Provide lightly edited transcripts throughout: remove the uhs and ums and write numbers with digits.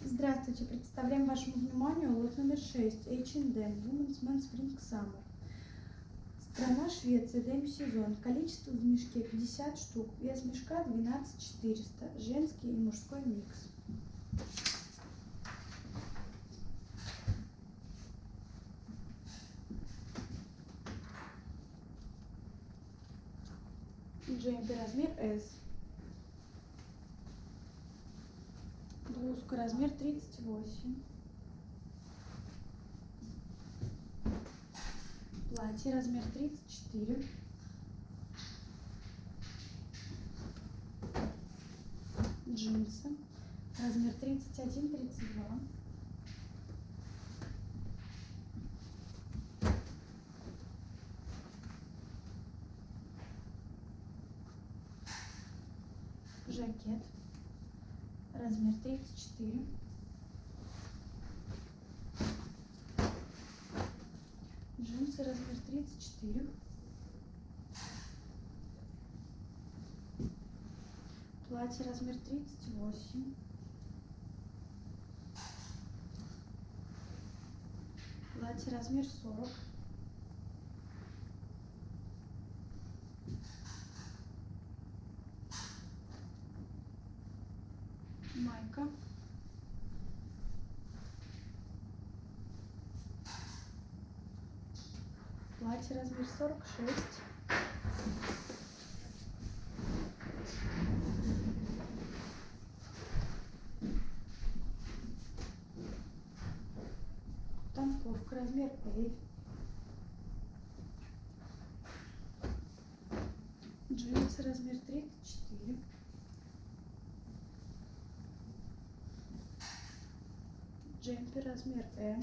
Здравствуйте, представляем вашему вниманию лот номер 6 H&M Women's Men's Spring Summer. Страна Швеция, демисезон. Количество в мешке 50 штук. Вес мешка 12400. Женский и мужской микс. Джемпер размер S. Блузка размер 38. Платье размер 34. Джинсы размер 31-32. Жакет размер 34. Джинсы размер 34. Платье размер 38. Платье размер 40. Майка. Платье размер 46. Танковка размер L. Джинсы размер 34. Джемпер размер M.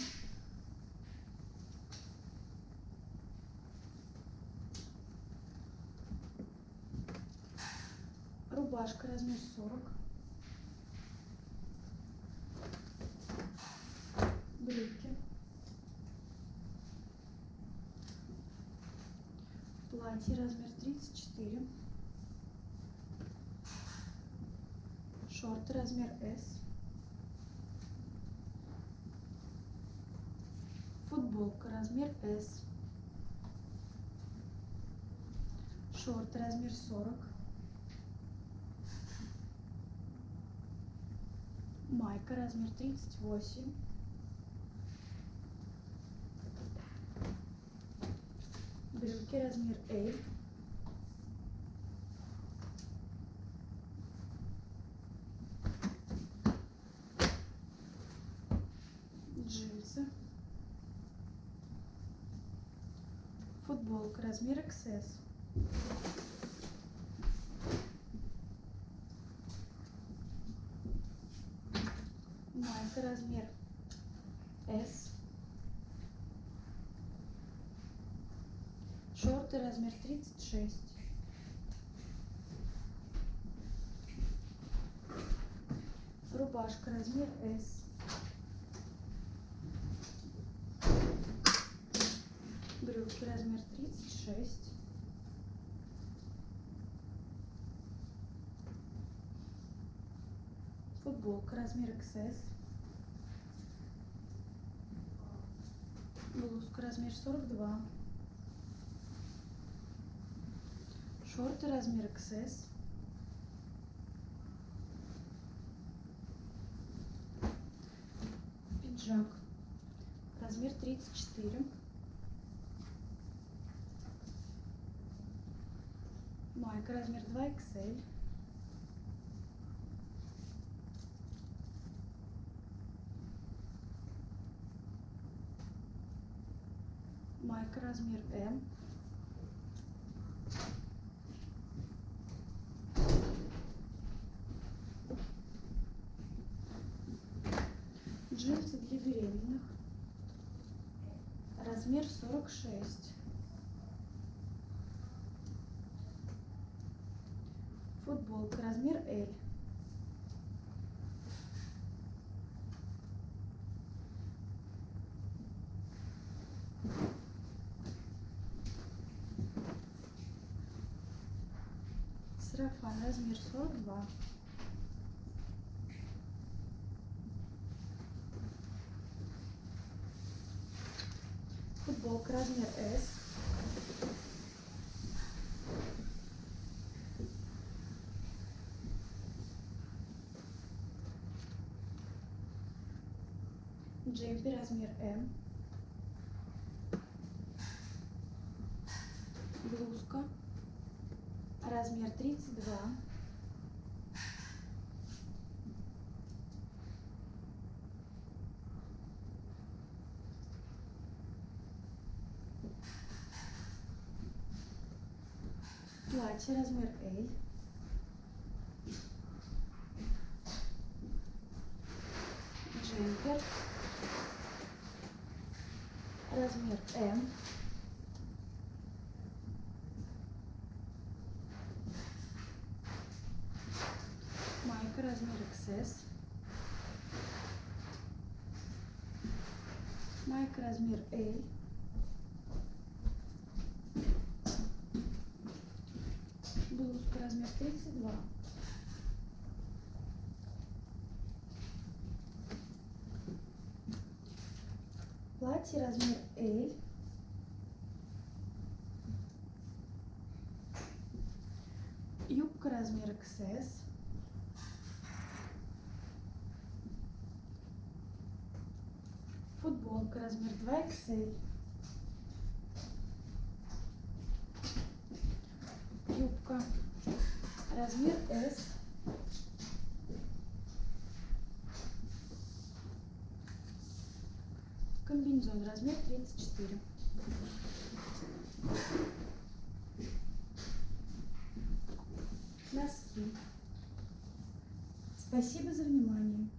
Рубашка размер 40. Брюки. Платье размер 34. Шорты размер S. Футболка размер S. Шорты размер 40. Майка размер 38. Брюки размер L. Джинсы. Футболка размер XS. Майка размер S. Шорты размер 36. Рубашка размер S. Брюки размер 36. Футболка размер XS. Блузка размер 42. Шорты размер XS. Пиджак размер 34. Майка размер 2XL. Майка размер M. Джинсы для беременных размер 46. Футболка размер L. Сарафан размер 42. Футболка размер S. Джемпер размер М. Блузка размер 32. Платье размер L. Джемпер размер М. Майка размер XS. Майка размер L. Блузка размер 32. Платье размер L. Юбка размер XS. Футболка размер 2XL. Юбка размер S. Комбинезон размер 34. Носки. Спасибо за внимание.